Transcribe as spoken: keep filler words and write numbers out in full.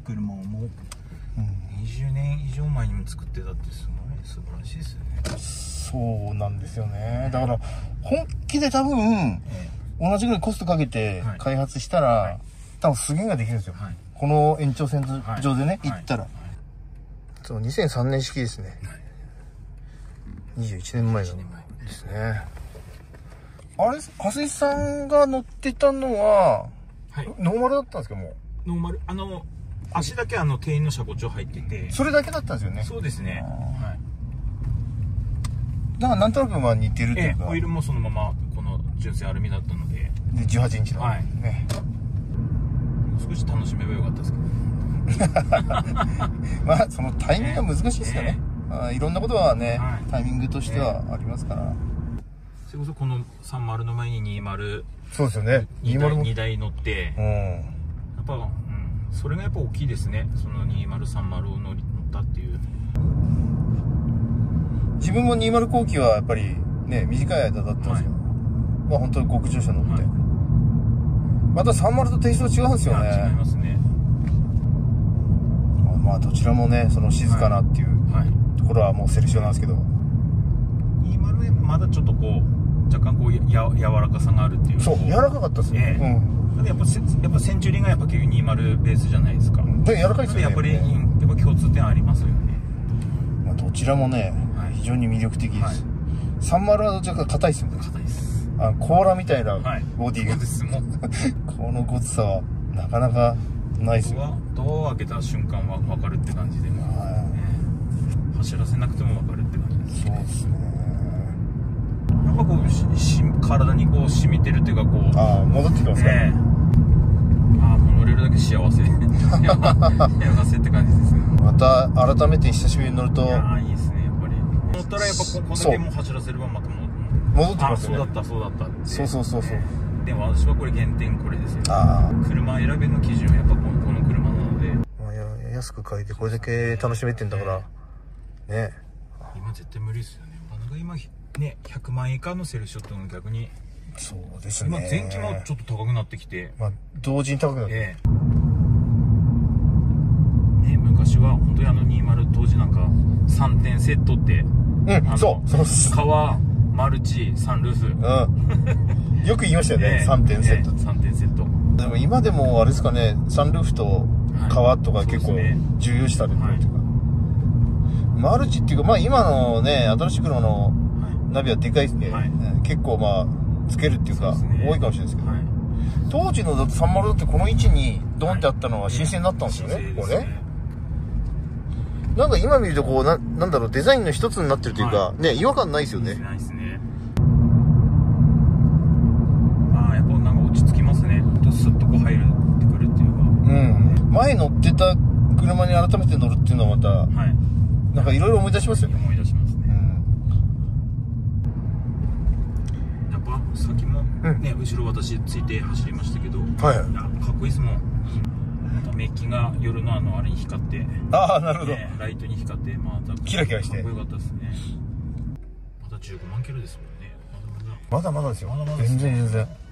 車をもうにじゅうねん以上前にも作ってたってすごい素晴らしいですよね。 そうなんですよね。だから本気で多分、ええ、同じぐらいコストかけて開発したら、はい、多分すげえができるんですよ、はい、この延長線上でね、はい、行ったら、はいはい、そう、にせんさんねん式ですね、はい、にじゅういちねんまえのですね。あれ、蓮井さんが乗ってたのは、はい、ノーマルだったんですけども。 ノーマル、あの足だけあの定員の車庫長入ってて、 それだけだったんですよね。 そうですね。はい。 だからなんとなくまあ似てるというか、 ええ、オイルもそのままこの純正アルミだったので、 でじゅうはちインチの、はい、ね。 少し楽しめばよかったですけど。 まあそのタイミングが難しいですよね。えー、あいろんなことはね、はい、タイミングとしてはありますから。 それこそこのさんじゅうの前ににじゅう、 そうですよね。 にだいにだい乗って、 うん、 やっぱ、うん、それがやっぱ大きいですね。そのにじゅう、さんじゅうを乗り乗ったっていう。 自分もにじゅう後期はやっぱりね短い間だったんですよ。はい、まあ本当に極上車乗って、はい、またさんじゅうとテイスト違うんですよね。 違いますね。 まあどちらもねその静かなっていうところはもうセレクションなんですけど、 にじゅうはまだちょっとこう若干こうや柔らかさがあるっていう。 そう柔らかかったですね。 えー、うん、やっぱやっぱセンチュリーがやっぱ結局にじゅうベースじゃないですか。 で柔らかいですよね。 やっぱりやっぱ共通点ありますよね。 まあどちらもね、はい、非常に魅力的です。はい、さんじゅうはどちらか硬いですよね。 硬いです。 あ甲羅みたいなボディが、 はい、ですもこのごつさはなかなかないですよ。 ドアを開けた瞬間は分かるって感じで、はい、走らせなくても分かるって感じですね。 そうですね。 やっぱこうし体にこう染みてるっていうかこう、 ああ戻ってきますか、ね、 ああもう乗れるだけ幸せ幸せって感じですね。 また改めて久しぶりに乗ると、 ああいいですね。やっぱり乗ったらやっぱここだけも走らせればまたも戻ってきますよね。 そうだったそうだったって。 そうそうそうそう。 でも私はこれ原点これですよ。ああ車選べの基準はやっぱこの車なので、 まあ、や安く買えてこれだけ楽しめてんだからね。 今絶対無理ですよね。なんか今ねひゃくまんえん以下のセルショットの逆にそうですね。 今前期もちょっと高くなってきて、 まあ同時に高くなって、 ええ、ね昔は本当にあのにじゅう当時なんかさんてんセットって、 うんそうそうそう革マルチサンルーフ、 うん、よく言いましたよね、ええ、さんてんセット、 ええ、さんてんセット。 でも今でもあれですかね、サンルーフと革とか結構重要視されてるっていうか、はい、マルチっていうかまあ今のね新しい車のナビはでかいですね、はい、結構まあつけるっていうか、ね、多いかもしれないですけど、はい、当時のだってさんじゅうだってこの位置にドンってあったのは新鮮だったんですよね、はい、これね。なんか今見るとこう な, なんだろうデザインの一つになってるというか、はい、ね違和感ないですよね。 ないですね。ああやっぱなんか落ち着きますね。スッとこう入るってくるっていうか、 うん前乗ってた車に改めて乗るっていうのはまた、はい、なんかいろいろ思い出しますよね。 思い出しますね。うん、やっぱ先もね、うん、後ろ私ついて走りましたけど、はい、やっぱかっこいいですもん。メッキが夜のあのあれに光って、 ああなるほど、 ね、ライトに光ってまたキラキラしてかっこよかったですね。まだじゅうごまんキロですもんね。 まだまだですよ。 まだまだですね。 全然全然。